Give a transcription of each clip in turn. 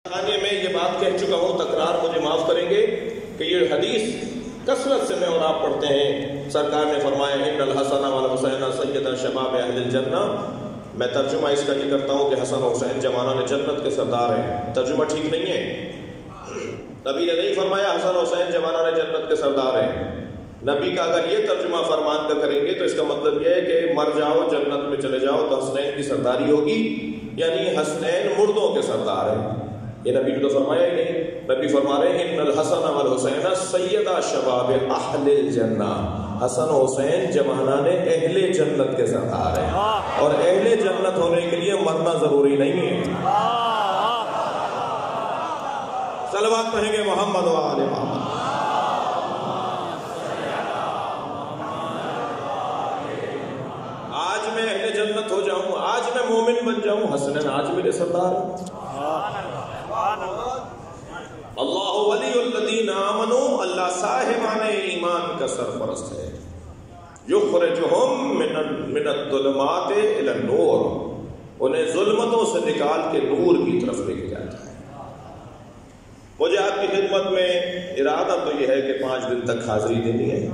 آنے میں یہ بات کہہ چکا ہوں، تکرار مجھے معاف کریں گے کہ یہ حدیث کثرت سے میں اور آپ پڑھتے ہیں۔ سرکار نے فرمایا ان الحسن والحسین سیدا شباب اہل الجنہ۔ میں ترجمہ اس کا یہ کرتا ہوں کہ حسن و حسین جوانان جنت کے سردار ہیں۔ ترجمہ ٹھیک نہیں ہے، نبی نے نہیں فرمایا حسن و حسین جوانان جنت کے سردار ہیں۔ نبی کا اگر یہ ترجمہ فرمان کا کریں گے تو اس کا مطلب یہ ہے کہ مر جاؤ جنت میں چلے جاؤ تو حسنین کی سرداری ہوگی، یعنی حسنین مردوں کے سردار ہیں۔ یہ نبی نے تو فرمایا ہی نہیں۔ نبی فرما رہے ہیں ان الحسن والحسین سیدا شباب اہل الجنہ۔ حسن و حسین جوانان اہل جنت کے سردار ہیں، اور اہل جنت ہونے کے لیے مرنا ضروری نہیں ہے۔ صلوات پڑھیں گے محمد و آل محمد۔ آج میں اہل جنت ہو جاؤں، آج میں مومن بن جاؤں، حسنین آج میرے سردار ہیں۔ اللہ ولی الذین آمنوا، اللہ صاحبان ایمان کا سرپرست ہے۔ یخرجہم من الظلمات الی النور، انہیں ظلمتوں سے نکال کے نور کی طرف لے کے جاتا ہے۔ مجھے آپ کی خدمت میں ارادہ تو یہ ہے کہ 5 دن تک حاضری دینی ہے،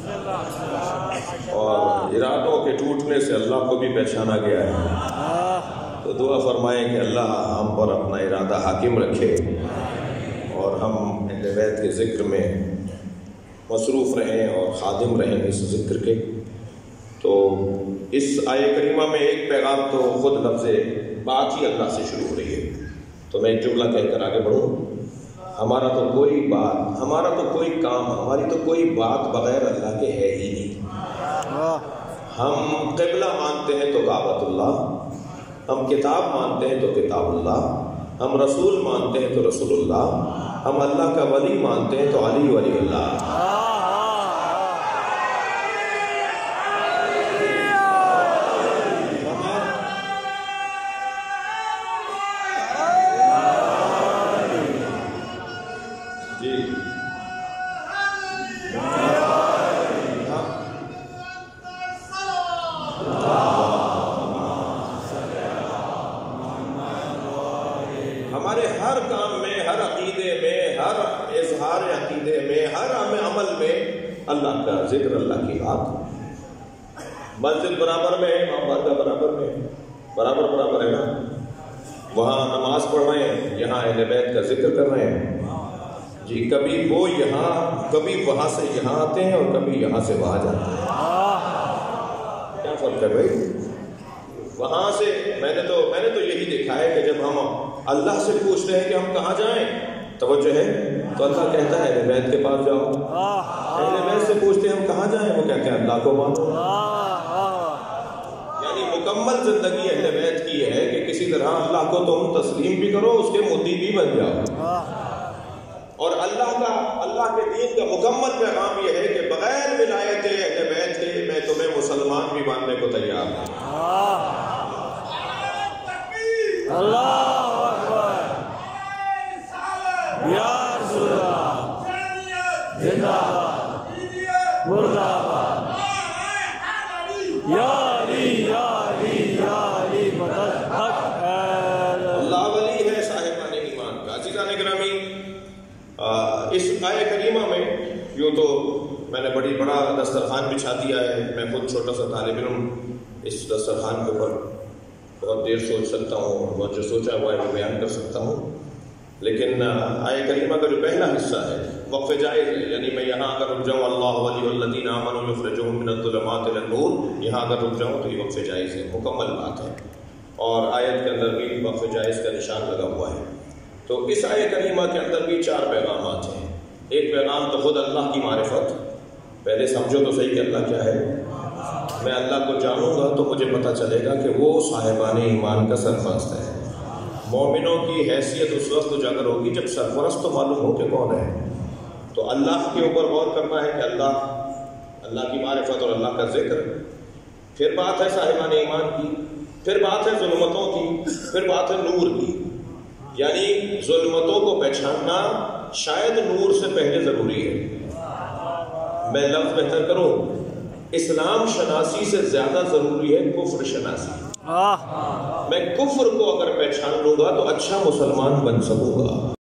اور ارادوں کے ٹوٹنے سے اللہ کو بھی پہچانا گیا ہے، تو دعا فرمائیں کہ اللہ ہم پر اپنا ارادہ حاکم رکھے اور ہم اہل بیت کے ذکر میں مصروف رہیں اور خادم رہیں اس ذکر کے۔ تو اس آیہ کریمہ میں ایک پیغام تو خود لفظ بات ہی اللہ سے شروع ہو رہی ہے، تو میں ایک جملہ کہہ کر آگے بڑھوں۔ ہمارا تو کوئی بات، ہمارا تو کوئی کام، ہماری تو کوئی بات بغیر اللہ کے ہے ہی نہیں۔ ہم قبلہ مانتے ہیں تو کعبۃ اللہ، ہم کتاب مانتے ہیں تو کتاب اللہ، ہم رسول مانتے ہیں تو رسول اللہ، ہم اللہ کا ولی مانتے ہیں تو علی ولی اللہ۔ ہمارے ہر کام میں، ہر عقیدے میں، ہر اظہار عقیدے میں، ہر عمل میں اللہ کا ذکر، اللہ کی بات۔ مسجد برابر میں ہے، امام بارگاہ برابر میں، برابر ہے نا۔ وہاں نماز پڑھ رہے ہیں، یہاں اہل بیت کا ذکر کر رہے ہیں جی۔ کبھی وہ یہاں، کبھی وہاں سے یہاں آتے ہیں، اور کبھی یہاں سے وہاں جاتے ہیں۔ کیا فرق ہے بھائی؟ وہاں سے میں نے تو یہی دیکھا ہے کہ جب ہم اللہ سے پوچھتے ہیں کہ ہم کہاں جائیں، توجہ ہے، تو اللہ کہتا ہے اہل بیت کے پاس جاؤ۔ اہل بیت سے پوچھتے ہیں ہم کہاں جائیں، وہ کہتے ہیں اللہ کو مانو۔ یعنی مکمل زندگی اہل بیت کی ہے کہ کسی طرح اللہ کو تم تسلیم بھی کرو، اس کے مطیع بھی بن جاؤ۔ اور اللہ کے دین کا مکمل پیغام یہ ہے کہ بغیر ولایت اہل بیت کے میں تمہیں مسلمان بھی ماننے کو تیار ہوں۔ اللہ اکبر، یا رسول اللہ، زندہ باد، مردہ باد، یا علی یا علی یا علی مدد حق ہے۔ اللہ ولی ہے صاحبان ایمان کا۔ عزیزان گرامی، اس آیہ کریمہ میں یوں تو میں نے بڑا دسترخوان بچھا دیا ہے، میں خود چھوٹا سا طالب علم اس دسترخوان کے اوپر بہت دیر سوچ سکتا ہوں، اور جو سوچا ہوا ہے وہ بیان کر سکتا ہوں، لیکن آیہ کریمہ کا جو پہلا حصہ ہے وقف جائز ہے، یعنی میں یہاں اگر رک جاؤں اللہ ولی الذین آمنوا یخرجہم من الظلمات الی النور، یہاں اگر رک جاؤں تو یہ وقف جائز ہے، مکمل بات ہے، اور آیت کے اندر بھی وقف جائز کا نشان لگا ہوا ہے۔ تو اس آیہ کریمہ کے اندر بھی 4 پیغامات ہیں۔ ایک پیغام تو خود اللہ کی معرفت، پہلے سمجھو تو صحیح کہ اللہ کیا ہے۔ میں اللہ کو جانوں گا تو مجھے پتہ چلے گا کہ وہ صاحبان ایمان کا سرپرست ہے۔ مومنوں کی حیثیت اس وقت اجاگر ہوگی جب سرپرست تو معلوم ہو کہ کون ہے۔ تو اللہ کے اوپر غور کرنا ہے کہ اللہ کی معرفت اور اللہ کا ذکر، پھر بات ہے صاحبان ایمان کی، پھر بات ہے ظلمتوں کی، پھر بات ہے نور کی۔ یعنی ظلمتوں کو پہچاننا شاید نور سے پہلے ضروری ہے۔ میں لفظ بہتر کروں، اسلام شناسی سے زیادہ ضروری ہے کفر شناسی۔ میں کفر کو اگر پہچان لوں گا تو اچھا مسلمان بن سکوں گا.